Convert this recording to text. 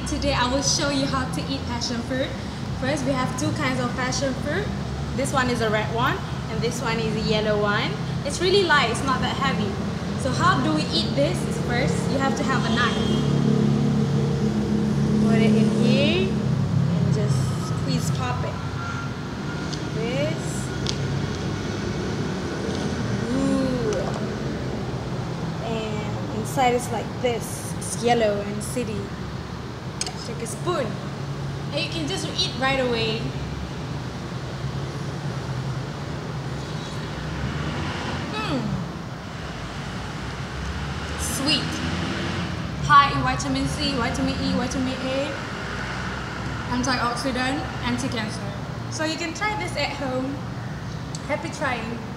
today I will show you how to eat passion fruit. First, we have two kinds of passion fruit. This one is a red one and this one is a yellow one. It's really light, it's not that heavy. So how do we eat this? First, you have to have a knife. Put it in here and just squeeze pop it. This. Ooh. And inside is like this. It's yellow and city. Take a spoon. And you can just eat right away. Sweet, high in vitamin C, vitamin E, vitamin A, antioxidant, anti-cancer. So you can try this at home. Happy trying.